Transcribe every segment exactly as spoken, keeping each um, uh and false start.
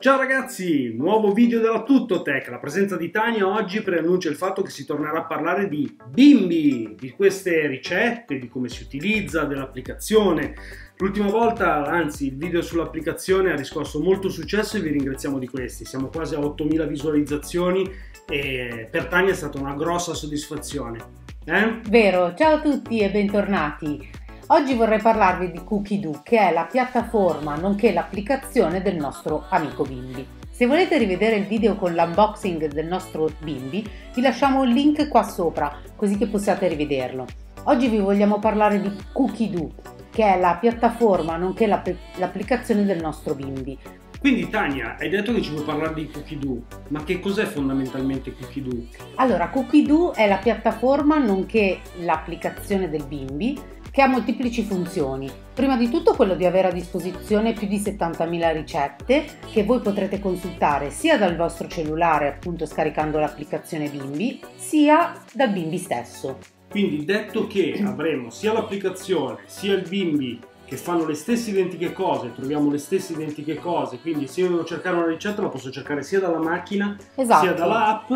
Ciao ragazzi, nuovo video della Tuttotech. La presenza di Tania oggi preannuncia il fatto che si tornerà a parlare di bimbi, di queste ricette, di come si utilizza, dell'applicazione. L'ultima volta, anzi, il video sull'applicazione ha riscosso molto successo e vi ringraziamo di questi. Siamo quasi a ottomila visualizzazioni e per Tania è stata una grossa soddisfazione. Eh? Vero, ciao a tutti e bentornati. Oggi vorrei parlarvi di Cookidoo, che è la piattaforma nonché l'applicazione del nostro amico Bimbi. Se volete rivedere il video con l'unboxing del nostro Bimbi, vi lasciamo il link qua sopra, così che possiate rivederlo. Oggi vi vogliamo parlare di Cookidoo, che è la piattaforma nonché l'applicazione del nostro Bimbi. Quindi Tania, hai detto che ci vuoi parlare di Cookidoo, ma che cos'è fondamentalmente Cookidoo? Allora, Cookidoo è la piattaforma nonché l'applicazione del Bimbi, che ha molteplici funzioni. Prima di tutto quello di avere a disposizione più di settantamila ricette che voi potrete consultare sia dal vostro cellulare, appunto scaricando l'applicazione Bimbi, sia dal Bimbi stesso. Quindi detto che avremo sia l'applicazione sia il Bimbi che fanno le stesse identiche cose, troviamo le stesse identiche cose, quindi se io devo cercare una ricetta la posso cercare sia dalla macchina, esatto, sia dall'app,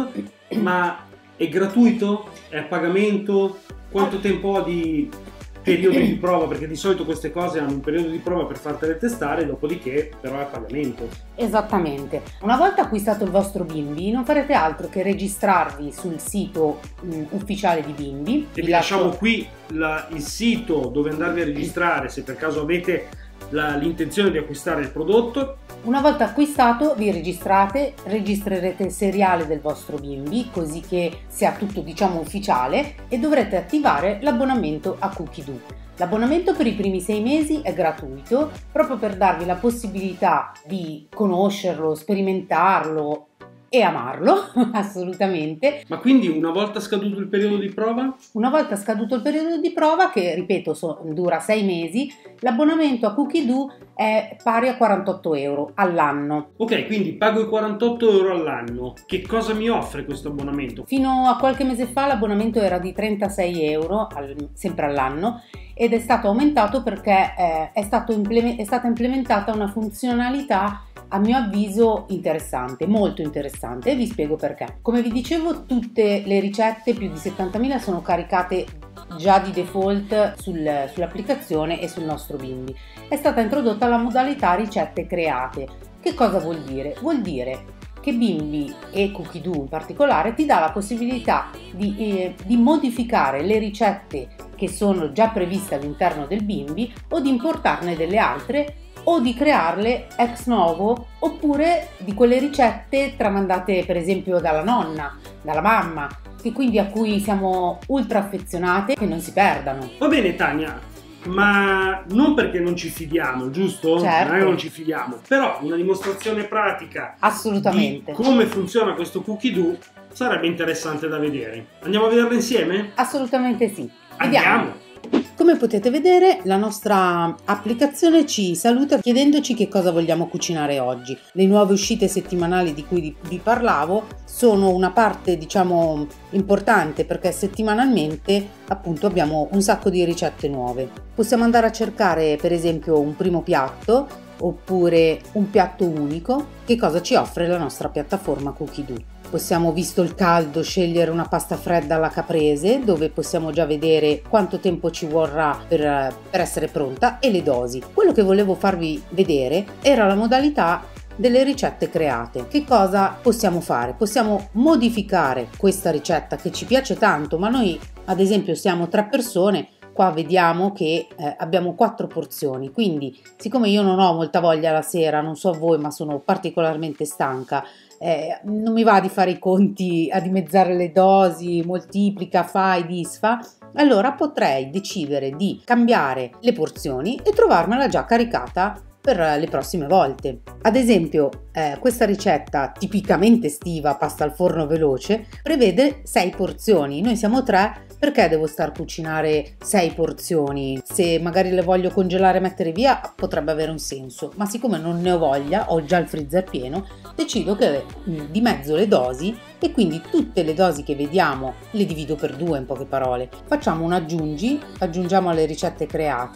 ma è gratuito? È a pagamento? Quanto tempo ha di periodo di prova? Perché di solito queste cose hanno un periodo di prova per fartele testare, dopodiché però è a pagamento. Esattamente. Una volta acquistato il vostro Bimbi non farete altro che registrarvi sul sito mh, ufficiale di Bimbi. E vi lasciamo qui la, il sito dove andarvi a registrare se per caso avete l'intenzione di acquistare il prodotto. Una volta acquistato vi registrate, registrerete il seriale del vostro Bimbi così che sia tutto diciamo ufficiale e dovrete attivare l'abbonamento a Cookidoo. L'abbonamento per i primi sei mesi è gratuito proprio per darvi la possibilità di conoscerlo, sperimentarlo e amarlo, assolutamente. Ma quindi una volta scaduto il periodo di prova? Una volta scaduto il periodo di prova, che ripeto so, dura sei mesi, l'abbonamento a Cookidoo è pari a quarantotto euro all'anno. Ok, quindi pago i quarantotto euro all'anno. Che cosa mi offre questo abbonamento? Fino a qualche mese fa l'abbonamento era di trentasei euro, al, sempre all'anno, ed è stato aumentato perché eh, è, stato implement- è stata implementata una funzionalità a mio avviso interessante, molto interessante, e vi spiego perché. Come vi dicevo, tutte le ricette, più di settantamila, sono caricate già di default sul, sull'applicazione e sul nostro Bimbi. È stata introdotta la modalità ricette create. Che cosa vuol dire? Vuol dire che Bimbi e Cookidoo in particolare ti dà la possibilità di, eh, di modificare le ricette che sono già previste all'interno del Bimbi o di importarne delle altre o di crearle ex novo, oppure di quelle ricette tramandate per esempio dalla nonna, dalla mamma, che quindi a cui siamo ultra affezionate, che non si perdano. Va bene Tania, ma non perché non ci fidiamo, giusto? Certo. Non è che non ci fidiamo, però una dimostrazione pratica assolutamente di come funziona questo Cookidoo sarebbe interessante da vedere. Andiamo a vederlo insieme? Assolutamente sì. Andiamo! Vediamo. Come potete vedere, la nostra applicazione ci saluta chiedendoci che cosa vogliamo cucinare oggi. Le nuove uscite settimanali di cui vi parlavo sono una parte, diciamo, importante perché settimanalmente appunto abbiamo un sacco di ricette nuove. Possiamo andare a cercare per esempio un primo piatto oppure un piatto unico. Che cosa ci offre la nostra piattaforma Cookidoo? Possiamo, visto il caldo, scegliere una pasta fredda alla caprese, dove possiamo già vedere quanto tempo ci vorrà per, per essere pronta e le dosi. Quello che volevo farvi vedere era la modalità delle ricette create. Che cosa possiamo fare? Possiamo modificare questa ricetta che ci piace tanto, ma noi ad esempio siamo tre persone. Qua vediamo che eh, abbiamo quattro porzioni, quindi siccome io non ho molta voglia la sera, non so voi, ma sono particolarmente stanca, eh, non mi va di fare i conti, a dimezzare le dosi, moltiplica, fai, disfa, allora potrei decidere di cambiare le porzioni e trovarmela già caricata per le prossime volte. Ad esempio, eh, questa ricetta tipicamente estiva, pasta al forno veloce, prevede sei porzioni. Noi siamo tre, perché devo star a cucinare sei porzioni? Se magari le voglio congelare e mettere via potrebbe avere un senso, ma siccome non ne ho voglia, ho già il freezer pieno, decido che mh, dimezzo le dosi e quindi tutte le dosi che vediamo le divido per due, in poche parole. Facciamo un aggiungi, aggiungiamo alle ricette create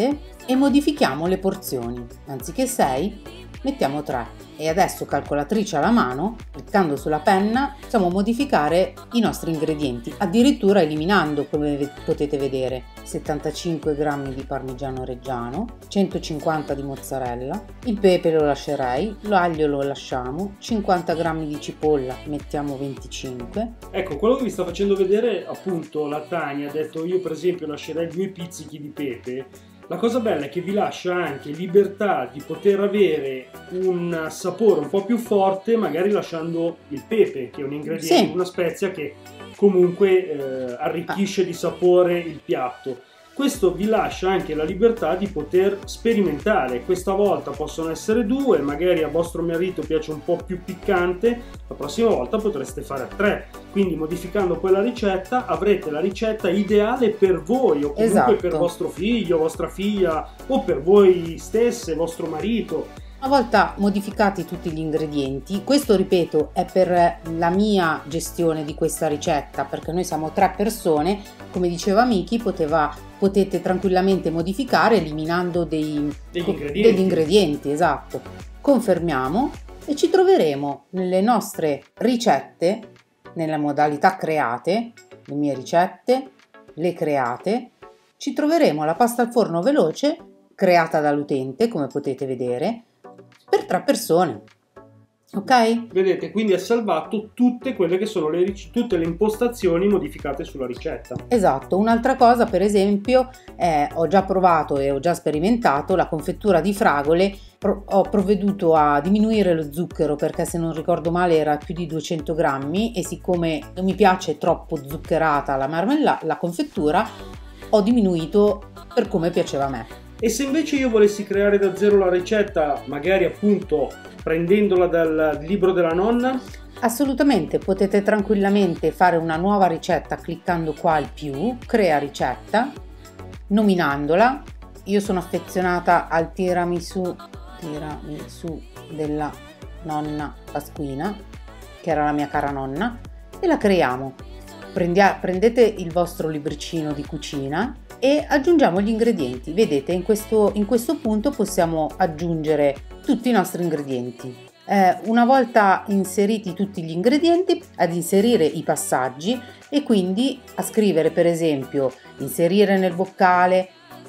e modifichiamo le porzioni. Anziché sei, mettiamo tre. E adesso, calcolatrice alla mano, cliccando sulla penna, possiamo modificare i nostri ingredienti, addirittura eliminando, come potete vedere, settantacinque grammi di parmigiano reggiano, centocinquanta di mozzarella, il pepe lo lascerei, l'aglio lo lasciamo, cinquanta grammi di cipolla, mettiamo venticinque. Ecco, quello che vi sta facendo vedere appunto la Tania ha detto: io per esempio lascerei due pizzichi di pepe. La cosa bella è che vi lascia anche libertà di poter avere un sapore un po' più forte, magari lasciando il pepe, che è un ingrediente, sì, una spezia che comunque eh, arricchisce di sapore il piatto. Questo vi lascia anche la libertà di poter sperimentare. Questa volta possono essere due, magari a vostro marito piace un po' più piccante, la prossima volta potreste fare tre. Quindi modificando poi la ricetta avrete la ricetta ideale per voi, o comunque esatto, per vostro figlio, vostra figlia, o per voi stesse, vostro marito. Una volta modificati tutti gli ingredienti, questo ripeto è per la mia gestione di questa ricetta, perché noi siamo tre persone, come diceva Miki, poteva, potete tranquillamente modificare eliminando dei, degli, ingredienti. degli ingredienti, esatto. Confermiamo e ci troveremo nelle nostre ricette, nella modalità create, le mie ricette, le create, ci troveremo la pasta al forno veloce creata dall'utente, come potete vedere, per tre persone. Ok? Vedete, quindi ha salvato tutte quelle che sono le, tutte le impostazioni modificate sulla ricetta. Esatto. Un'altra cosa, per esempio, eh, ho già provato e ho già sperimentato la confettura di fragole. Pro- ho provveduto a diminuire lo zucchero, perché se non ricordo male era più di duecento grammi, e siccome non mi piace troppo zuccherata la marmella, la confettura, ho diminuito per come piaceva a me. E se invece io volessi creare da zero la ricetta, magari appunto prendendola dal libro della nonna? Assolutamente, potete tranquillamente fare una nuova ricetta cliccando qua al più, crea ricetta, nominandola. Io sono affezionata al tiramisù, tiramisù della nonna Pasquina, che era la mia cara nonna, e la creiamo. Prendia, prendete il vostro libricino di cucina e aggiungiamo gli ingredienti. Vedete, in questo, in questo punto possiamo aggiungere tutti i nostri ingredienti. Eh, una volta inseriti tutti gli ingredienti, ad inserire i passaggi e quindi a scrivere, per esempio, inserire nel boccale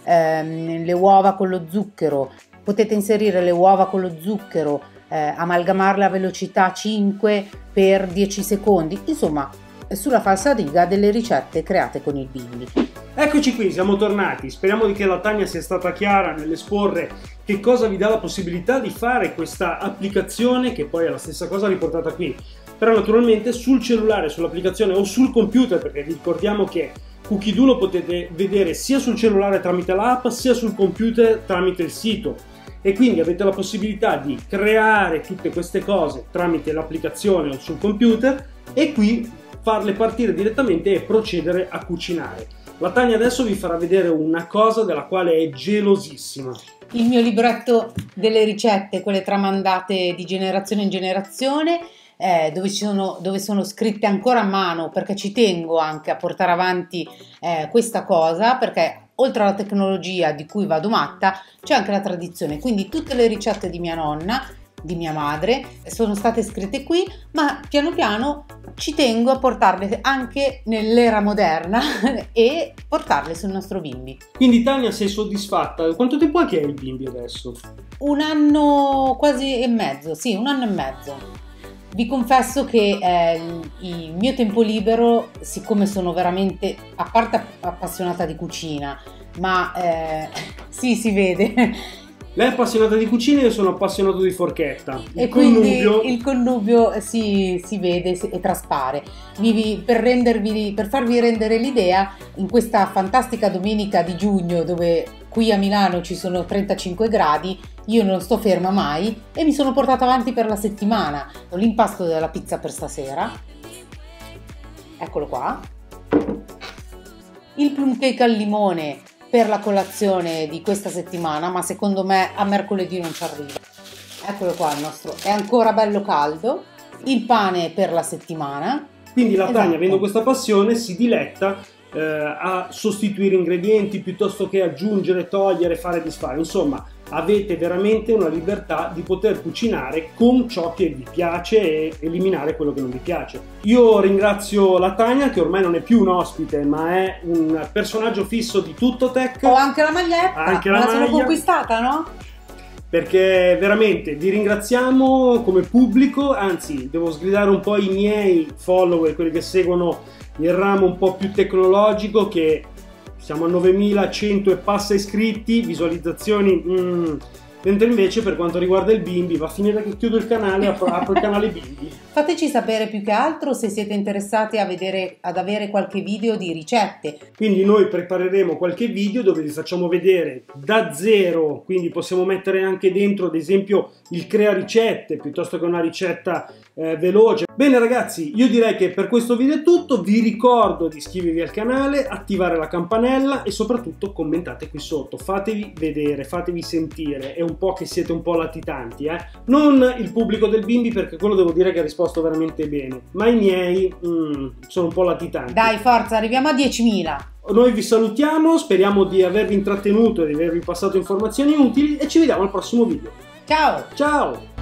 ehm, le uova con lo zucchero. Potete inserire le uova con lo zucchero, eh, amalgamarle a velocità cinque per dieci secondi, insomma sulla falsariga delle ricette create con il bimbi. Eccoci qui, siamo tornati. Speriamo che la Tania sia stata chiara nell'esporre che cosa vi dà la possibilità di fare questa applicazione, che poi è la stessa cosa riportata qui, però naturalmente sul cellulare, sull'applicazione o sul computer, perché vi ricordiamo che Cookie-Doo lo potete vedere sia sul cellulare tramite l'app, sia sul computer tramite il sito, e quindi avete la possibilità di creare tutte queste cose tramite l'applicazione o sul computer e qui farle partire direttamente e procedere a cucinare. La Tania adesso vi farà vedere una cosa della quale è gelosissima. Il mio libretto delle ricette, quelle tramandate di generazione in generazione, eh, dove, ci sono, dove sono scritte ancora a mano, perché ci tengo anche a portare avanti eh, questa cosa, perché oltre alla tecnologia di cui vado matta, c'è anche la tradizione. Quindi tutte le ricette di mia nonna, di mia madre, sono state scritte qui, ma piano piano ci tengo a portarle anche nell'era moderna e portarle sul nostro bimbi. Quindi Tania, sei soddisfatta? Quanto tempo è che è il bimbi adesso? Un anno quasi e mezzo, sì, un anno e mezzo. Vi confesso che eh, il mio tempo libero, siccome sono veramente, a parte appassionata di cucina, ma eh, sì, si vede. Lei è appassionata di cucina e io sono appassionato di forchetta. Il e connubio... quindi il connubio si, si vede e traspare. Vi, per, rendervi, per farvi rendere l'idea, in questa fantastica domenica di giugno, dove qui a Milano ci sono trentacinque gradi, io non sto ferma mai e mi sono portata avanti per la settimana. Ho l'impasto della pizza per stasera. Eccolo qua. Il plum cake al limone per la colazione di questa settimana, ma secondo me a mercoledì non ci arriva. Eccolo qua, il nostro è ancora bello caldo. Il pane per la settimana. Quindi la Tania, esatto, avendo questa passione, si diletta eh, a sostituire ingredienti piuttosto che aggiungere, togliere, fare, disfare. Insomma, avete veramente una libertà di poter cucinare con ciò che vi piace e eliminare quello che non vi piace. Io ringrazio la Tania, che ormai non è più un ospite ma è un personaggio fisso di Tuttotech. Ho anche la maglietta, anche me la la sono maglia. conquistata, no? Perché veramente vi ringraziamo come pubblico, anzi devo sgridare un po' i miei follower, quelli che seguono il ramo un po' più tecnologico, che siamo a novemilacento e passa iscritti, visualizzazioni, mm. mentre invece per quanto riguarda il Bimbi va a finire che chiudo il canale e apro, apro il canale Bimbi. Fateci sapere più che altro se siete interessati a vedere, ad avere qualche video di ricette. Quindi noi prepareremo qualche video dove vi facciamo vedere da zero, quindi possiamo mettere anche dentro ad esempio il crea ricette piuttosto che una ricetta eh, veloce. Bene ragazzi, io direi che per questo video è tutto, vi ricordo di iscrivervi al canale, attivare la campanella e soprattutto commentate qui sotto, fatevi vedere, fatevi sentire, è un po' che siete un po' latitanti, eh? Non il pubblico del Bimbi, perché quello devo dire che ha risposto veramente bene, ma i miei mm, sono un po' latitanti. Dai, forza, arriviamo a diecimila. Noi vi salutiamo, speriamo di avervi intrattenuto e di avervi passato informazioni utili e ci vediamo al prossimo video. Ciao! Ciao!